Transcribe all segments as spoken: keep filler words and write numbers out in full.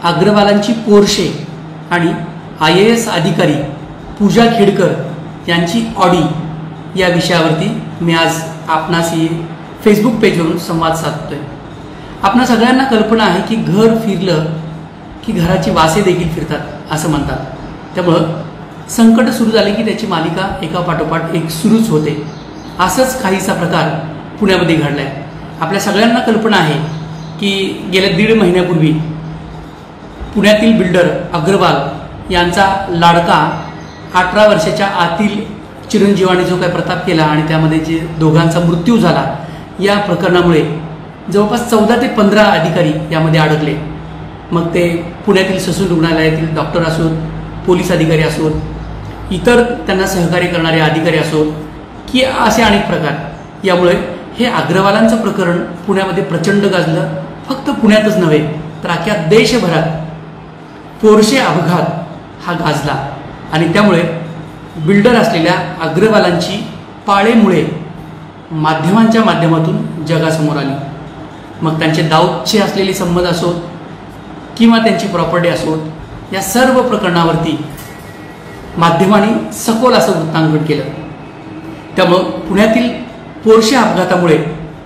अग्रवालांची Porsche आणि I A S अधिकारी पूजा खेडकर यांची ऑडी या विषयावरती मी आज आपणाशी फेसबुक पेजवरून संवाद साधतोय। आपणा सगळ्यांना कल्पना आहे की घर फिरलं की घराची वासे देखील फिरतात असं म्हणतात। त्यामुळं संकट सुरू झाले की त्याची मालिका एका पाठोपाठ एक सुरूच होते। असंच काहीसा प्रकार पुण्यामध्ये घडलाय। आपल्या सगळ्यांना कल्पना आहे की गेल्या दीड महिन्यापूर्वी पुण्यातील बिल्डर अग्रवाल यांचा लाडका अठरा वर्षाच्या आतील चिरंजीवाने जो काही प्रताप केला आणि त्यामध्ये जे दोघांचा मृत्यू झाला, या प्रकरणामुळे जवळपास चौदा ते पंधरा अधिकारी यामध्ये अडकले। मग ते पुण्यातील ससून रुग्णालयातील डॉक्टर असोत, पोलीस अधिकारी असोत, इतर त्यांना सहकार्य करणारे अधिकारी असोत की असे अनेक प्रकार। यामुळे हे अग्रवालांचं प्रकरण पुण्यामध्ये प्रचंड गाजलं। फक्त पुण्यातच नव्हे तर अख्ख्या देशभरात पोर्शे अपघात हा गाजला आणि त्यामुळे बिल्डर असलेल्या अग्रवालांची पाळेमुळे माध्यमांच्या माध्यमातून जगासमोर आली। मग त्यांचे दाऊदचे असलेले संबंध असोत किंवा त्यांची प्रॉपर्टी असोत, या सर्व प्रकरणावरती माध्यमांनी सखोल असं वृत्तांकन केलं। त्यामुळं पुण्यातील पोर्शे अपघातामुळे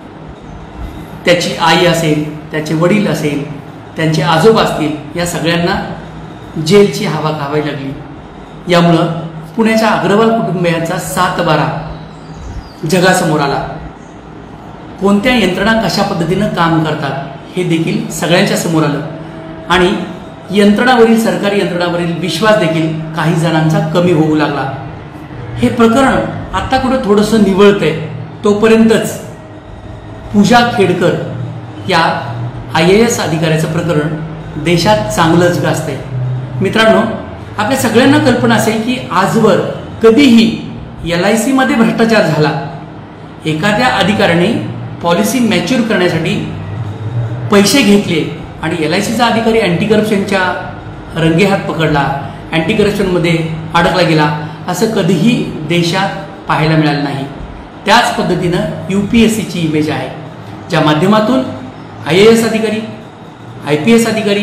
त्याची आई असेल, त्याचे वडील असेल, त्यांचे आजोबा असतील, या सगळ्यांना जेलची हवा खावावी लागली। यामुळं पुण्याच्या अग्रवाल कुटुंबियांचा सात बारा जगासमोर आला। कोणत्या यंत्रणा कशा पद्धतीनं काम करतात हे देखील सगळ्यांच्या समोर आलं आणि यंत्रणावरील सरकारी यंत्रणावरील विश्वास देखील काही जणांचा कमी होऊ लागला। हे प्रकरण आता कुठं थोडंसं निवळतंय, तोपर्यंतच पूजा खेडकर या आय ए एस अधिकाऱ्याचं प्रकरण देशात चांगलंच गाजतंय। मित्रांनो, आपल्या सगळ्यांना कल्पना असेल की आजवर कधीही एल आय सीमध्ये भ्रष्टाचार झाला, एखाद्या अधिकाऱ्याने पॉलिसी मॅच्युअर करण्यासाठी पैसे घेतले आणि एल आय सीचा अधिकारी अँटी करप्शनच्या रंगेहात पकडला, अँटी करप्शनमध्ये अडकला गेला, असं कधीही देशात पाहायला मिळालं नाही। त्याच पद्धतीनं यू पी एस सीची इमेज आहे, ज्या माध्यमातून आय ए एस अधिकारी, आय पी एस अधिकारी,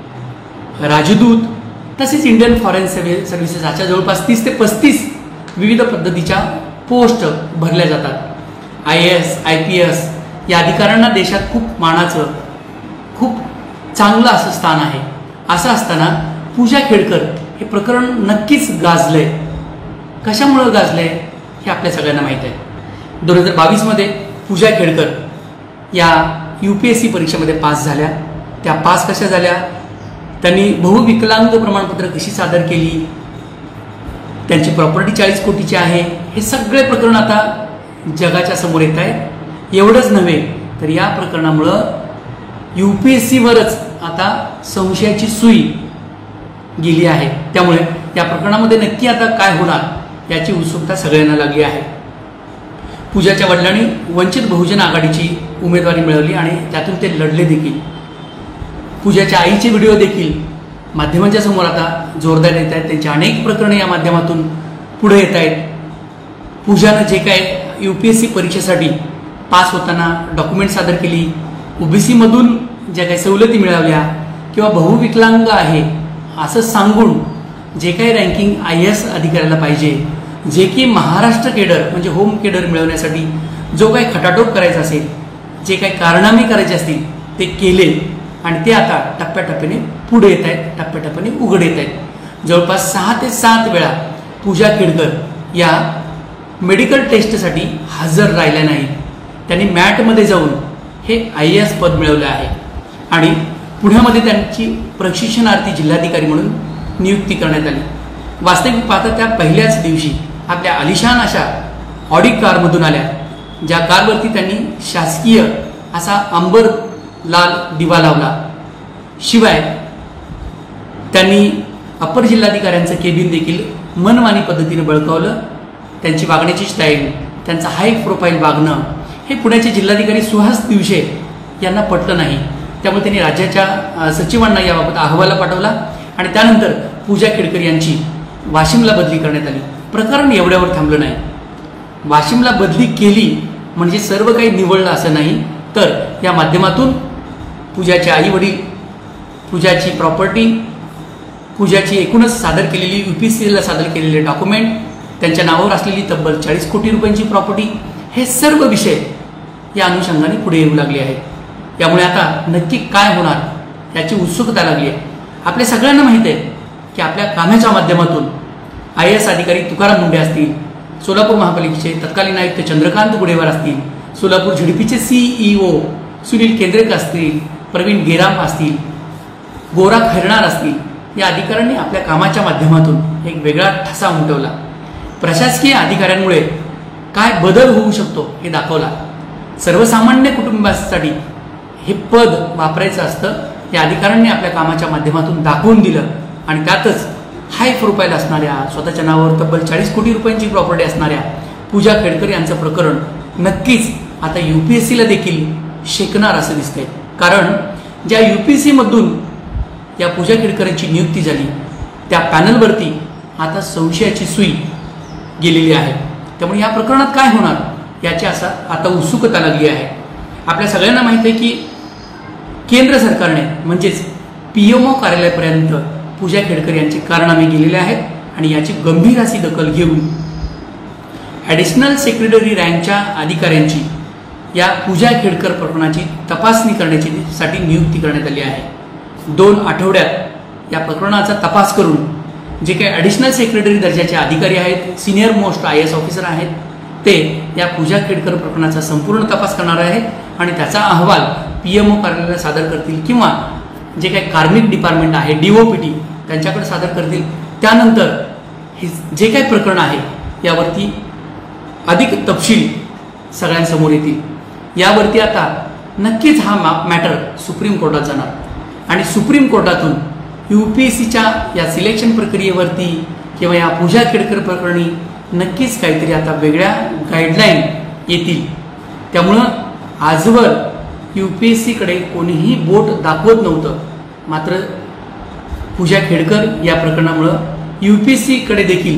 राजदूत तसेच इंडियन फॉरेन सर्व्हिसेस अशा जवळपास तीस ते पस्तीस विविध पद्धतीच्या पोस्ट भरल्या जातात। I A S, I P S या अधिकाऱ्यांना देशात खूप मानाचं, खूप चांगलं असं स्थान आहे। असं असताना पूजा खेडकर हे प्रकरण नक्कीच गाजलंय। कशामुळं गाजलंय हे आपल्या सगळ्यांना माहीत आहे। दोन हजार बावीसमध्ये पूजा खेडकर या यू पी एस सी परीक्षेमध्ये पास झाल्या। त्या पास कशा झाल्या, त्यांनी बहुविकलांग प्रमाणपत्र कशी सादर केली, त्यांची प्रॉपर्टी चाळीस कोटीची आहे, हे सगळे प्रकरण आता जगाच्या समोर येत आहे। एवढंच नव्हे तर या प्रकरणामुळं यू पी एस सीवरच आता संशयाची सुई गेली आहे। त्यामुळे या प्रकरणामध्ये नक्की आता काय होणार याची उत्सुकता सगळ्यांना लागली आहे। पूजाच्या वडिलांनी वंचित बहुजन आघाडीची उमेदवारी मिळवली आणि त्यातून ते लढले देखील। पूजाच्या आईचे व्हिडिओ देखील माध्यमांच्या समोर आता जोरदार येत आहेत। त्यांची अनेक प्रकरणे या माध्यमातून पुढे येत आहेत। पूजानं जे काय यू पी एस सी परीक्षेसाठी पास होताना डॉक्युमेंट सादर केली, ओ बी सीमधून ज्या काही सवलती मिळवल्या किंवा बहुविकलांग आहे असं सांगून जे काही रँकिंग आय ए एस अधिकाऱ्याला पाहिजे, जे की महाराष्ट्र केडर म्हणजे होम केडर मिळवण्यासाठी जो काही खटाटोप करायचा असेल, जे काही कारनामे करायचे असतील ते केले आणि ते आता टप्प्याटप्प्याने पुढे येत आहेत, टप्प्याटप्प्याने उघड येत आहेत। जवळपास सहा ते सात वेळा पूजा खेडकर या मेडिकल टेस्टसाठी हजर राहिल्या नाहीत। त्यांनी मॅटमध्ये जाऊन हे आय ए एस पद मिळवलं आहे आणि पुण्यामध्ये त्यांची प्रशिक्षणार्थी जिल्हाधिकारी म्हणून नियुक्ती करण्यात आली। वास्तविक पाहता त्या पहिल्याच दिवशी आपल्या आलिशान अशा ऑडी कारमधून आल्या, ज्या कारवरती त्यांनी शासकीय असा अंबर लाल दिवा लावला। शिवाय त्यांनी अप्पर जिल्हाधिकाऱ्यांचं केबिन देखील मनमानी पद्धतीने बळकावलं। त्यांची वागण्याची स्टाईल, त्यांचा हाय प्रोफाईल वागणं हे पुण्याचे जिल्हाधिकारी सुहास दिवशे यांना पटलं नाही। त्यामुळे त्यांनी राज्याच्या सचिवांना याबाबत अहवाल पाठवला आणि त्यानंतर पूजा खेडकर यांची वाशिमला बदली करण्यात आली। प्रकरण एवढ्यावर थांबलं नाही। वाशिमला बदली केली म्हणजे सर्व काही निवळलं असं नाही, तर या माध्यमातून पूजाचे आई वडील पूजाची प्रॉपर्टी, पूजाची एकूणच सादर केलेली यू पी एस सीला सादर केलेले डॉक्युमेंट, त्यांच्या नावावर असलेली तब्बल चाळीस कोटी रुपयांची प्रॉपर्टी, हे सर्व विषय या अनुषंगाने पुढे येऊ लागले आहेत। यामुळे आता नक्की काय होणार याची उत्सुकता लागली आहे। आपल्या सगळ्यांना माहीत आहे की आपल्या कामाच्या माध्यमातून आय ए एस अधिकारी तुकाराम मुंडे असतील, सोलापूर महापालिकेचे तत्कालीन आयुक्त चंद्रकांत गुडेवार असतील, सोलापूर झेडपीचे सीईओ सुनील केंद्रेकर असतील, प्रवीण गेराम असतील, गोरा खैरनार असतील, या अधिकाऱ्यांनी आपल्या कामाच्या माध्यमातून एक वेगळा ठसा उमटवला। प्रशासकीय अधिकाऱ्यांमुळे काय बदल होऊ शकतो हे दाखवला। सर्वसामान्य कुटुंबासाठी हे पद वापरायचं असतं या अधिकाऱ्यांनी आपल्या कामाच्या माध्यमातून दाखवून दिलं। आणि त्यातच हाय प्रोफाईल असणाऱ्या, स्वतःच्या नावावर तब्बल चाळीस कोटी रुपयांची प्रॉपर्टी असणाऱ्या पूजा खेडकर यांचं प्रकरण नक्कीच आता यू पी एस सीला देखील शेकणार असं दिसतंय। कारण ज्या यू पी एस सीमधून या पूजा खेडकरांची नियुक्ती झाली त्या पॅनलवरती आता संशयाची सुई गेलेली आहे। त्यामुळे या प्रकरणात काय होणार याची असा आता उत्सुकता लागली आहे। आपल्या सगळ्यांना माहिती आहे की केंद्र सरकारने म्हणजेच पी एम ओ कार्यालयापर्यंत पूजा खेडकर यांचे कारनामे गेलेले आहेत आणि याची गंभीर अशी दखल घेऊन ॲडिशनल सेक्रेटरी रँकच्या अधिकाऱ्यांची या पूजा खेडकर प्रकरणाची तपासणी करण्याची साठी नियुक्ती करण्यात आली आहे। दोन आठवड्यात या प्रकरणाचा तपास करून जे काही ॲडिशनल सेक्रेटरी दर्जाचे अधिकारी आहेत, senior most I A S officer आहेत, ते या पूजा खेडकर प्रकरणाचा संपूर्ण तपास करणार आहेत आणि त्याचा अहवाल पी एम ओ कार्यालयाला सादर करतील किंवा जे काही कार्मिक डिपार्टमेंट आहे डी ओ पी टी त्यांच्याकडे सादर करतील। त्यानंतर हे जे काही प्रकरण आहे यावरती अधिक तपशील सगळ्यांसमोर येतील। यावरती आता नक्कीच हा मॅटर सुप्रीम कोर्टात जाणार आणि सुप्रीम कोर्टातून यू पी एस सीच्या या सिलेक्शन प्रक्रियेवरती किंवा या पूजा खेडकर प्रकरणी नक्कीच काहीतरी आता वेगळ्या गाईडलाईन येतील। त्यामुळं आजवर यू पी एस सीकडे कोणीही बोट दाखवत नव्हतं, मात्र पूजा खेडकर या प्रकरणामुळं यू पी एस सीकडे देखील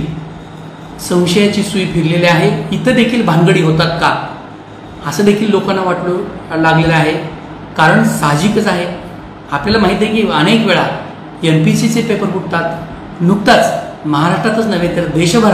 संशयाची सुई फिरलेली आहे। इथं देखील भानगडी होतात का असं देखील लोकांना वाटलं लागलेलं आहे। कारण साहजिकच आहे, आपल्याला माहिती आहे की अनेक वेळा एन पी सीचे पेपर फुटतात। नुकताच महाराष्ट्रातच नव्हे तर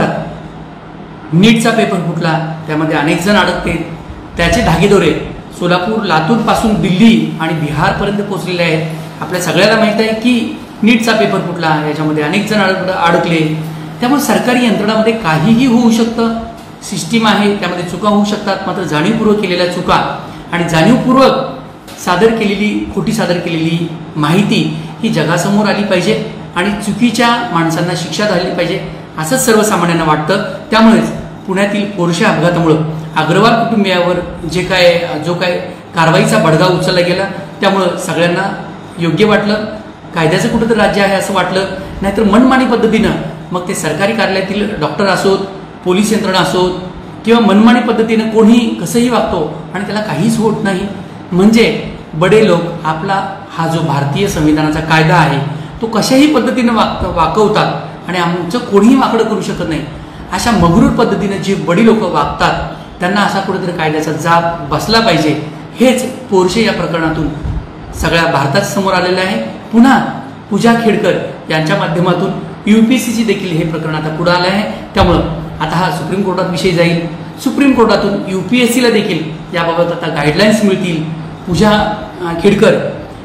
देशभरात नीटचा पेपर फुटला, त्यामध्ये अनेक जण अडकते। त्याचे धागेदोरे सोलापूर लातूरपासून दिल्ली आणि बिहारपर्यंत पोहोचलेले आहेत। आपल्या सगळ्यांना माहीत आहे की नीटचा पेपर फुटला, याच्यामध्ये अनेक जण अडक अडकले त्यामुळे सरकारी यंत्रणामध्ये काहीही होऊ शकतं। सिस्टीम आहे, त्यामध्ये चुका होऊ शकतात, मात्र जाणीवपूर्वक केलेल्या चुका आणि जाणीवपूर्वक सादर केलेली खोटी सादर केलेली माहिती ही जगासमोर आली पाहिजे आणि चुकीच्या माणसांना शिक्षा झाली पाहिजे असंच सर्वसामान्यांना वाटतं। त्यामुळेच पुण्यातील पोरशा अपघातामुळं अग्रवाल कुटुंबियावर जे काय जो काय कारवाईचा बडगा उचलला गेला त्यामुळं सगळ्यांना योग्य वाटलं, कायद्याचं कुठंतरी राज्य आहे असं वाटलं। नाहीतर मनमानी पद्धतीनं मग ते सरकारी कार्यालयातील डॉक्टर असोत, पोलीस यंत्रणा असोत किंवा मनमानी पद्धतीनं कोणी कसंही वागतो आणि त्याला काहीच होत नाही। म्हणजे बडे लोक आपला हा जो भारतीय संविधानाचा कायदा आहे तो कशाही पद्धतीनं वाक वाकवतात आणि आमचं कोणीही वाकडं करू शकत नाही अशा मगरूर पद्धतीनं जे बडी लोक वागतात त्यांना असा कुठेतरी कायद्याचा जाब बसला पाहिजे। हेच पोरशे या प्रकरणातून सगळ्या भारतात समोर आलेलं आहे। पुन्हा पूजा खेडकर यांच्या माध्यमातून यू पी एस सीची देखील हे प्रकरण आता पुढे आलं आहे। त्यामुळं आता हा सुप्रीम कोर्टात विषय जाईल। सुप्रीम कोर्टातून यू पी एस सीला देखील याबाबत आता गाईडलाईन्स मिळतील। पूजा खेडकर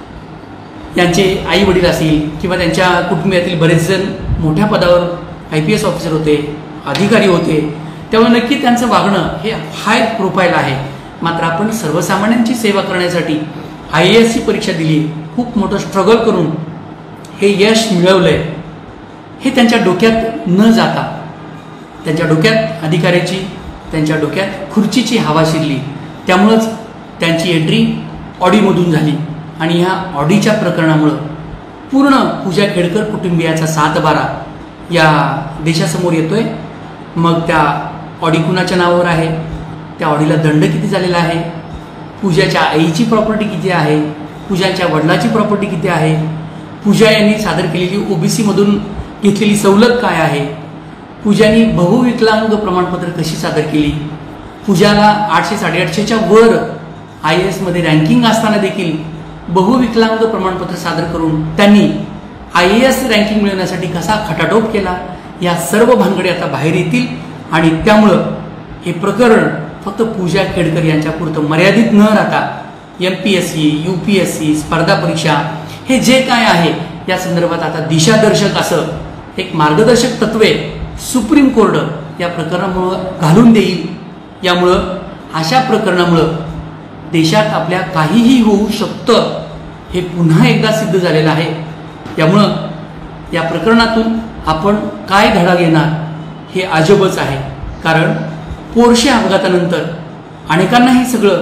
यांचे आई वडील असतील किंवा त्यांच्या कुटुंबातील बरेच जण मोठ्या पदावर आय पी एस ऑफिसर होते, अधिकारी होते, त्यामुळे नक्की त्यांचं वागणं हे हाय प्रोफाईल आहे। मात्र आपण सर्वसामान्यांची सेवा करण्यासाठी आय ए एसची परीक्षा दिली, खूप मोठं स्ट्रगल करून हे यश मिळवलंय, हे त्यांच्या डोक्यात न जाता त्यांच्या डोक्यात अधिकाऱ्याची त्यांच्या डोक्यात खुर्चीची हवा शिरली। त्यामुळंच त्यांची एंट्री ऑडीमधून झाली आणि ह्या ऑडीच्या प्रकरणामुळं पूर्ण पूजा खेडकर कुटुंबियाचा सात बारा या देशासमोर येतोय। मग त्या ऑडी कुणाच्या नावावर आहे, त्या ऑडीला दंड किती झालेला आहे, पूजाच्या आईची प्रॉपर्टी किती आहे, पूजाच्या वडिलाची प्रॉपर्टी किती आहे, पूजा यांनी सादर केलेली ओबीसीमधून घेतलेली सवलत काय आहे, पूजानी बहुविकलांग प्रमाणपत्र कशी सादर केली, पूजाला आठशे साडेआठशेच्या वर आय ए एसमध्ये रँकिंग असताना देखील बहुविकलांग प्रमाणपत्र सादर करून त्यांनी आय ए एस रँकिंग मिळवण्यासाठी कसा खटाटोप केला, या सर्व भानगडी आता बाहेर येतील आणि त्यामुळं हे प्रकरण फक्त पूजा खेडकर यांच्यापुरतं मर्यादित न राहता M P S C, U P S C, स्पर्धा परीक्षा हे जे काय आहे या संदर्भात आता दिशादर्शक असं एक मार्गदर्शक तत्वे सुप्रीम कोर्ट या प्रकरणामुळं घालून देईल. यामुळं अशा प्रकरणामुळं देशात आपल्या काहीही होऊ शकतं हे पुन्हा एकदा सिद्ध झालेलं आहे. त्यामुळं या प्रकरणातून आपण काय धडा घेणार हे अजबच आहे. कारण पोर्शे अपघातानंतर अनेकांना हे सगळं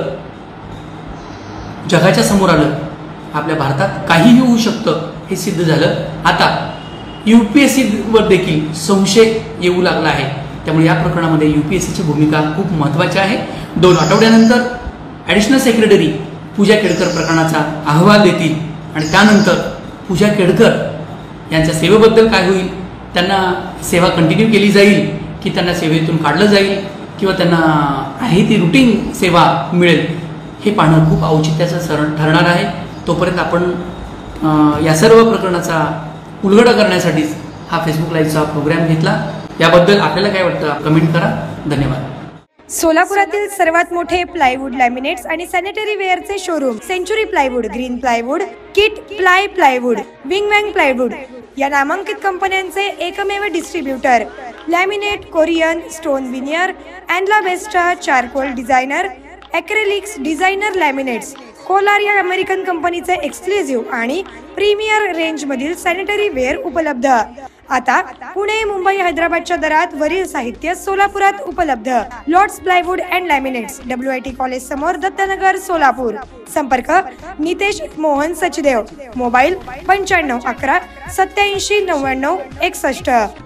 जगाच्या समोर आलं. आपल्या भारतात काहीही होऊ शकतं हे सिद्ध झालं. आता यू पी एस सीवर देखील संशय येऊ लागला आहे. त्यामुळे या प्रकरणामध्ये यू पी एस सीची भूमिका खूप महत्त्वाची आहे. दोन आठवड्यानंतर ॲडिशनल सेक्रेटरी पूजा केडकर प्रकरणाचा अहवाल देतील आणि त्यानंतर पूजा केडकर यांच्या सेवेबद्दल काय होईल, त्यांना सेवा कंटिन्यू केली जाईल की त्यांना सेवेतून काढलं जाईल किंवा त्यांना आहे ती रुटीन सेवा मिळेल, हे पाहणं खूप औचित्याचं सर ठरणार आहे. तोपर्यंत आपण या सर्व प्रकरणाचा उलगडा करण्यासाठीच हा फेसबुक लाईव्हचा प्रोग्राम घेतला. याबद्दल आपल्याला काय वाटतं कमेंट करा. धन्यवाद. सोलापुरातील सर्वात मोठे प्लायवूड, लॅमिनेट्स आणि sanitary ware showroom century plywood, green plywood, kit ply plywood, विंग वॅंग प्लायवूड या नामांकित कंपन्यांचे एकमेव distributor. Laminate, Corian, stone veneer, अँडला बेस्टा, charcoal designer, acrylics designer laminates, कोलार या अमेरिकन कंपनीचे एक्सक्लुझिव्ह आणि प्रीमियर रेंजमधील सॅनिटरी वेअर उपलब्ध. आता पुणे, मुंबई, हैदराबादच्या दरात वरील साहित्य सोलापुरात उपलब्ध. Lords plywood and laminates, W I T college समोर, दत्तनगर, सोलापूर. संपर्क नितेश मोहन सचदेव. मोबाईल पंच्याण्णव अकरा सत्याऐंशी नव्याण्णव एकसष्ट.